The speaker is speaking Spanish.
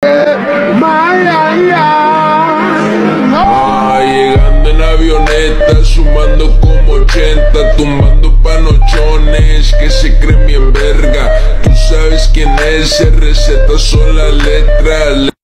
Llegando en avioneta, sumando como 80, tumbando panochones que se creen bien verga. Tú sabes quién es, RZ son las letras.